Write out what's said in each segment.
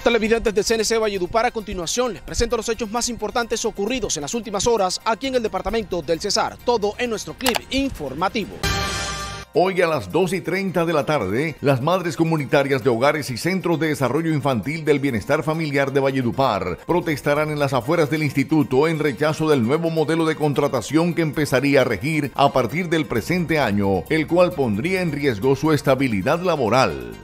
Televidentes de CNC Valledupar, a continuación les presento los hechos más importantes ocurridos en las últimas horas aquí en el departamento del Cesar. Todo en nuestro clip informativo. Hoy a las 2:30 de la tarde, las madres comunitarias de hogares y centros de desarrollo infantil del bienestar familiar de Valledupar protestarán en las afueras del instituto en rechazo del nuevo modelo de contratación que empezaría a regir a partir del presente año, el cual pondría en riesgo su estabilidad laboral.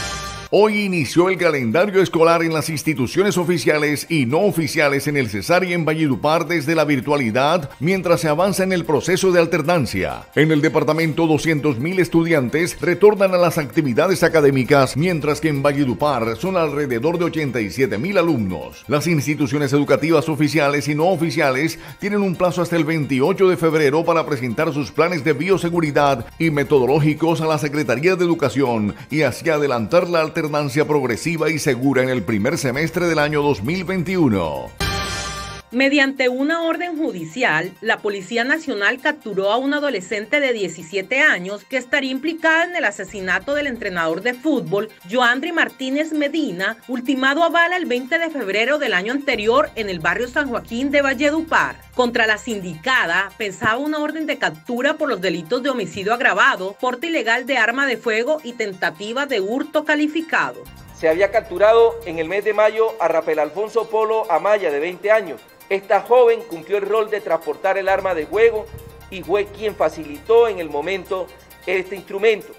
Hoy inició el calendario escolar en las instituciones oficiales y no oficiales en el Cesar y en Valledupar desde la virtualidad, mientras se avanza en el proceso de alternancia. En el departamento, 200.000 estudiantes retornan a las actividades académicas, mientras que en Valledupar son alrededor de 87.000 alumnos. Las instituciones educativas oficiales y no oficiales tienen un plazo hasta el 28 de febrero para presentar sus planes de bioseguridad y metodológicos a la Secretaría de Educación y así adelantar la alternancia progresiva y segura en el primer semestre del año 2021. Mediante una orden judicial, la Policía Nacional capturó a un adolescente de 17 años que estaría implicada en el asesinato del entrenador de fútbol, Joandri Martínez Medina, ultimado a bala el 20 de febrero del año anterior en el barrio San Joaquín de Valledupar. Contra la sindicada pensaba una orden de captura por los delitos de homicidio agravado, porte ilegal de arma de fuego y tentativa de hurto calificado. Se había capturado en el mes de mayo a Rafael Alfonso Polo Amaya, de 20 años. Esta joven cumplió el rol de transportar el arma de fuego y fue quien facilitó en el momento este instrumento.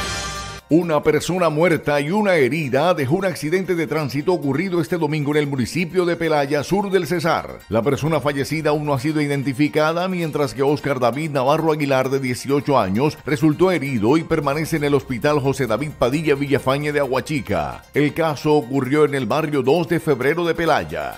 Una persona muerta y una herida dejó un accidente de tránsito ocurrido este domingo en el municipio de Pelaya, sur del Cesar. La persona fallecida aún no ha sido identificada, mientras que Óscar David Navarro Aguilar, de 18 años, resultó herido y permanece en el hospital José David Padilla Villafañe de Aguachica. El caso ocurrió en el barrio 2 de febrero de Pelaya.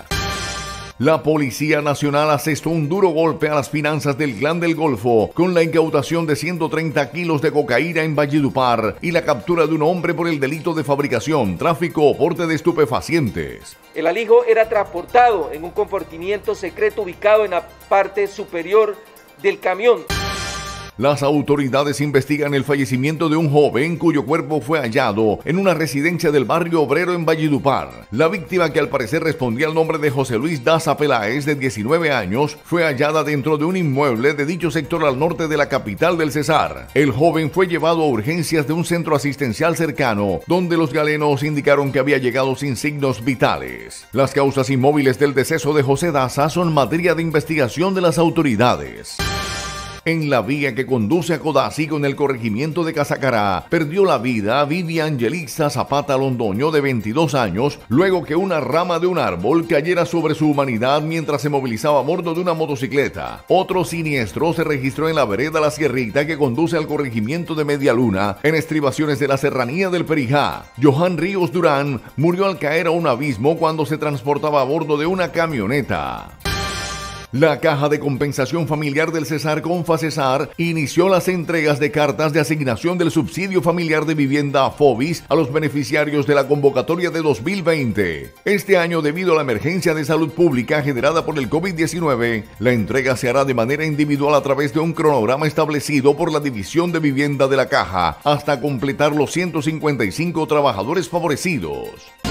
La Policía Nacional asestó un duro golpe a las finanzas del Clan del Golfo con la incautación de 130 kilos de cocaína en Valledupar y la captura de un hombre por el delito de fabricación, tráfico o porte de estupefacientes. El alijo era transportado en un compartimiento secreto ubicado en la parte superior del camión. Las autoridades investigan el fallecimiento de un joven cuyo cuerpo fue hallado en una residencia del barrio obrero en Valledupar. La víctima, que al parecer respondía al nombre de José Luis Daza Peláez, de 19 años, fue hallada dentro de un inmueble de dicho sector al norte de la capital del Cesar. El joven fue llevado a urgencias de un centro asistencial cercano, donde los galenos indicaron que había llegado sin signos vitales. Las causas y móviles del deceso de José Daza son materia de investigación de las autoridades. En la vía que conduce a Codazzi con el corregimiento de Casacará, perdió la vida Vivian Yelixa Zapata Londoño, de 22 años, luego que una rama de un árbol cayera sobre su humanidad mientras se movilizaba a bordo de una motocicleta. Otro siniestro se registró en la vereda La Sierrita que conduce al corregimiento de Media Luna, en estribaciones de la serranía del Perijá. Johan Ríos Durán murió al caer a un abismo cuando se transportaba a bordo de una camioneta. La Caja de Compensación Familiar del Cesar, Confacesar, inició las entregas de cartas de asignación del subsidio familiar de vivienda FOBIS a los beneficiarios de la convocatoria de 2020. Este año, debido a la emergencia de salud pública generada por el COVID-19, la entrega se hará de manera individual a través de un cronograma establecido por la División de Vivienda de la Caja, hasta completar los 155 trabajadores favorecidos.